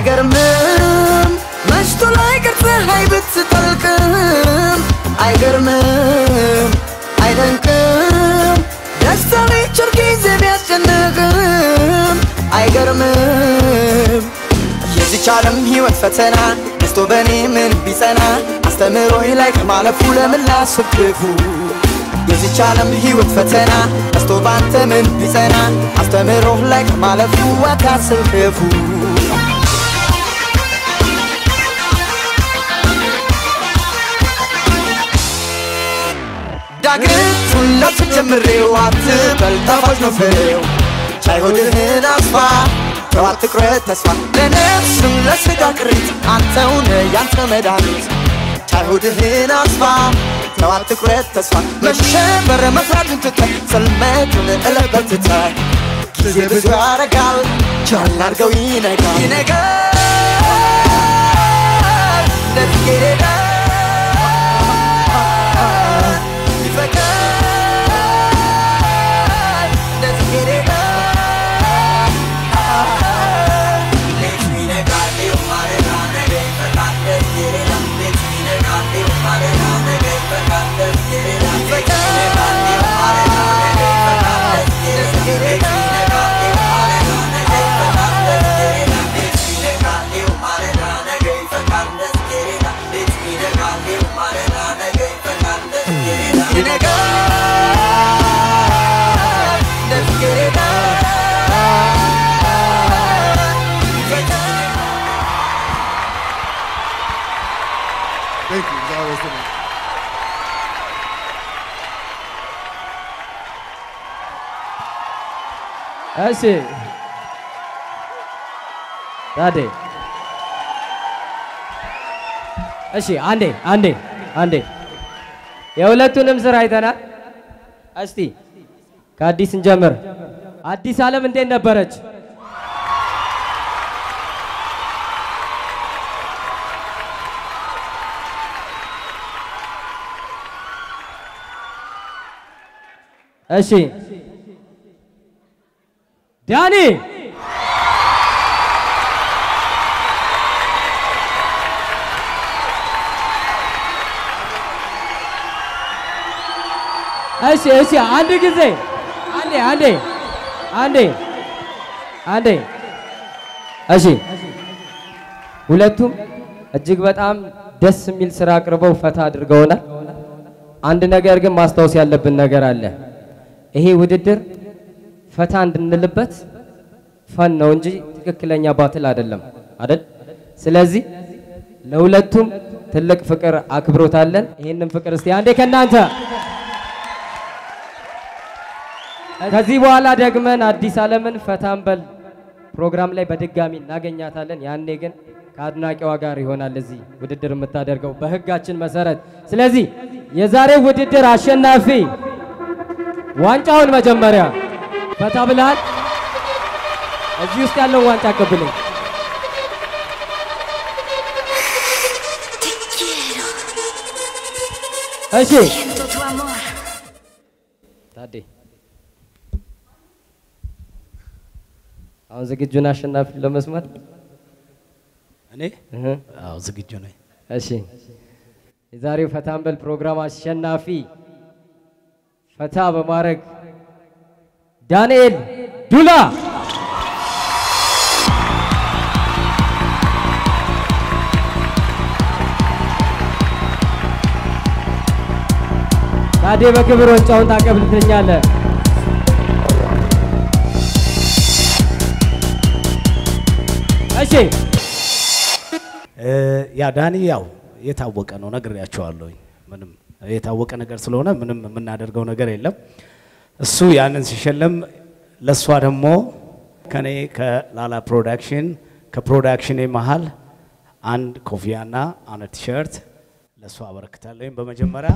አይገርምም መሽቶ ላይ ፀሐይ ብትጠልቅም አይገርምም አይደንቅም ደስታ ቢቸር ጊዜ ቢያስጨንቅም አይገርምም የዚች ዓለም ሕይወት ፈተና ደስቶ በኔ ምን ቢጸና አስተምሮኝ ላይ ከማለፉ ለምን ላስብ ክፉ የዚች ዓለም ሕይወት ፈተና ደስቶ ባንተ ምን ቢጸና አስተምሮህ ላይ ከማለፉ አታስብ ክፉ ዳግቱን ለተጀምሬው አትበል ጣፋጭ ነው ፍሬው ቻይሆድህን አስፋ ተዋት ትኩረት ተስፋ ለነፍስም ለስጋ ቅሪት አንተውን ያንተ መድኃኒት ቻይሆድህን አስፋ ተዋት ትኩረት ተስፋ መሸበር መፍራትን ትተህ ጽልመቱን እለበት ትተህ ጊዜ ብዙ ያረጋል ቻል አድርገው ይነጋል ይነጋል ለትጌዳ Thank you. That was it. እሺ ታዴ እሺ አንዴ የሁለቱንም ስራ አይተናል እስቲ ከአዲስ እንጀምር አዲስ ዓለም እንዴት ነበረች እሺ ዳኒ እሺ አንድ ጊዜ አንዴ እሺ ሁለቱም እጅግ በጣም ደስ የሚል ስራ አቅርበው ፈታ አድርገውናል አንድ ነገር ግን ማስተዋወስ ያለብን ነገር አለ ይሄ ውድድር ፈታ እንድንልበት ፈን ነው እንጂ ትክክለኛ ባትል አይደለም አይደል ስለዚህ ለሁለቱም ትልቅ ፍቅር አክብሮት አለን ይሄንን ፍቅር እስቲ አንዴ ከናንተ ከዚህ በኋላ ደግመን አዲስ ዓለምን ፈታንበል ፕሮግራም ላይ በድጋሚ እናገኛታለን ያኔ ግን ከአድናቂዋ ጋር ይሆናል እዚህ ውድድር የምታደርገው በህጋችን መሰረት ስለዚህ የዛሬው ውድድር አሸናፊ ዋንጫውን መጀመሪያ ፈታ ብለሃል እዚህ ውስጥ ያለው ዋንጫ አቀብለኝ እሺ ታዴ አሁን ዝግጁ ነህ አሸናፊ ለመስማት እኔ አዎ ዝግጁ ነኝ እሺ የዛሬው ፈታንበል ፕሮግራም አሸናፊ ፈታ በማድረግ ዳንኤል ዱላ ታዴ በክብር ዋንጫውን ታቀብልልኛለህ እሺ ያ ዳኒ ያው የታወቀ ነው ነግሬያቸዋለሁ ምንም የታወቀ ነገር ስለሆነ ምንም የምናደርገው ነገር የለም እሱ ያንን ሲሸለም ለሷ ደግሞ ከኔ ከላላ ፕሮዳክሽን ከፕሮዳክሽኔ መሃል አንድ ኮፊያና አንድ ቲሸርት ለሷ አበረክታለሁ በመጀመሪያ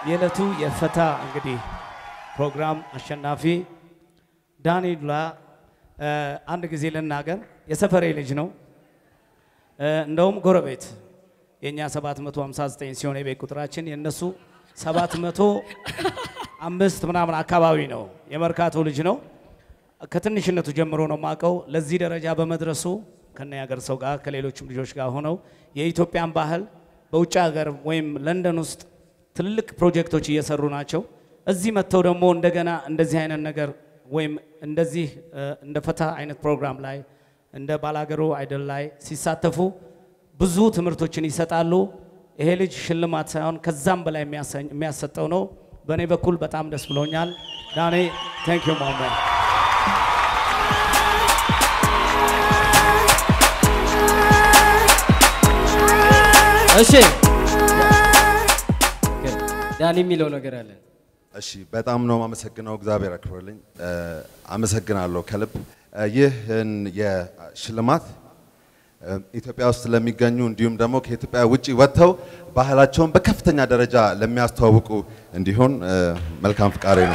የዕለቱ የፈታ እንግዲህ ፕሮግራም አሸናፊ ዳኒ ዱላ አንድ ጊዜ ለናገር የሰፈሬ ልጅ ነው እንደውም ጎረቤት የኛ 759 ሲሆን የቤት ቁጥራችን የነሱ 705 ምናምን አካባቢ ነው የመርካቶ ልጅ ነው ከትንሽነቱ ጀምሮ ነው ማቀው ለዚህ ደረጃ በመድረሱ ከነ ያገር ሰው ጋር ከሌሎችም ልጆች ጋር ሆነው የኢትዮጵያን ባህል በውጭ ሀገር ወይም ለንደን ውስጥ ትልቅ ፕሮጀክቶች እየሰሩ ናቸው እዚህ መተው ደግሞ እንደገና እንደዚህ አይነት ነገር ወይም እንደዚህ እንደ ፈታ አይነት ፕሮግራም ላይ እንደ ባላገሩ አይደል ላይ ሲሳተፉ ብዙ ትምርቶችን ይሰጣሉ ይሄ ልጅ ሽልማት ሳይሆን ከዛም በላይ የሚያሰጠው ነው በኔ በኩል በጣም ደስ ብሎኛል ዳኒ thank you my man እሺ ዳኒ የሚለው ነገር አለ እሺ በጣም ነው ማመሰግነው እግዚአብሔር አክብርልኝ አመሰግናለሁ ከልብ ይህን የሽልማት ኢትዮጵያ ውስጥ ለሚገኙ እንዲሁም ደግሞ ከኢትዮጵያ ውጪ ወጥተው ባህላቸውን በከፍተኛ ደረጃ ለሚያስተዋውቁ እንዲሆን መልካም ፍቃሬ ነው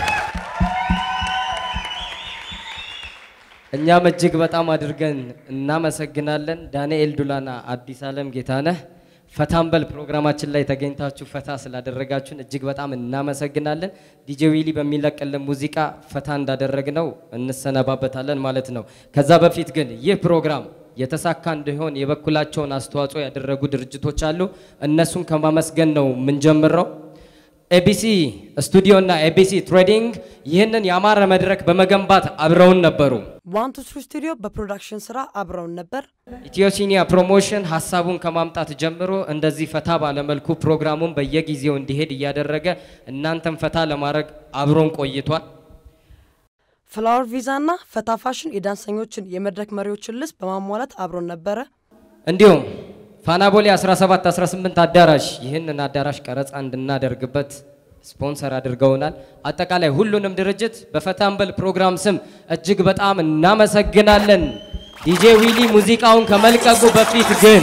እኛም እጅግ በጣም አድርገን እናመሰግናለን ዳንኤል ዱላና አዲስ ዓለም ጌታነህ ፈታንበል ፕሮግራማችን ላይ ተገኝታችሁ ፈታ ስላደረጋችሁን እጅግ በጣም እናመሰግናለን ዲጄ ዊሊ በሚለቀልን ሙዚቃ ፈታ እንዳደረግነው እንሰነባበታለን ማለት ነው ከዛ በፊት ግን ይህ ፕሮግራም የተሳካ እንዲሆን የበኩላቸውን አስተዋጽኦ ያደረጉ ድርጅቶች አሉ እነሱን ከማመስገን ነው ምን ጀምረው ኤቢሲ ስቱዲዮ እና ኤቢሲ ትሬዲንግ ይህንን ያማረ መድረክ በመገንባት አብረውን ነበሩ 123 ስቱዲዮ በፕሮዳክሽን ስራ አብረውን ነበር ኢትዮሲኒያ ፕሮሞሽን ሐሳቡን ከማምጣት ጀምሮ እንደዚህ ፈታ ባለ መልኩ ፕሮግራሙን በየጊዜው እንዲሄድ ያደረገ እናንተም ፈታ ለማድረግ አብሮን ቆይቷል ፍላወር ቪዛና ፈታ ፋሽን የዳንሰኞችን የመድረክ መሪዎችን ልስ በማሟላት አብሮን ነበር እንዲሁም ፋናቦሊ 17 18 አዳራሽ ይህንን አዳራሽ ቀረጻ እንድናደርግበት ስፖንሰር አድርገውናል አጠቃላይ ሁሉንም ድርጅት በፈታንበል ፕሮግራም ስም እጅግ በጣም እናመሰግናለን ዲጄ ዊሊ ሙዚቃውን ከመልቀቁ በፊት ግን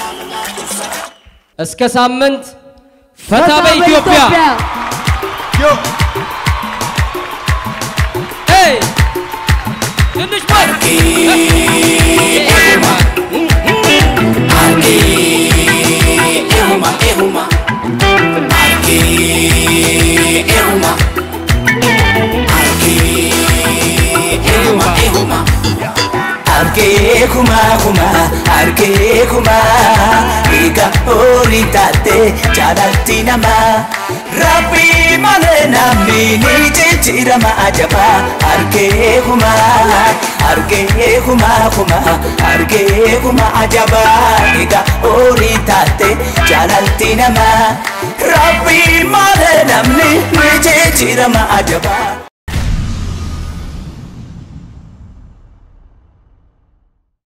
እስከ ሳምንት ፈታ በኢትዮጵያ ዮ ሄይ ትንሽ ማርኪ Arke kuma ega oritate jalati nama Rabbi malena mini chichirama ajaba arke kuma ajaba ega oritate jalati nama Rabbi malena mini chichirama ajaba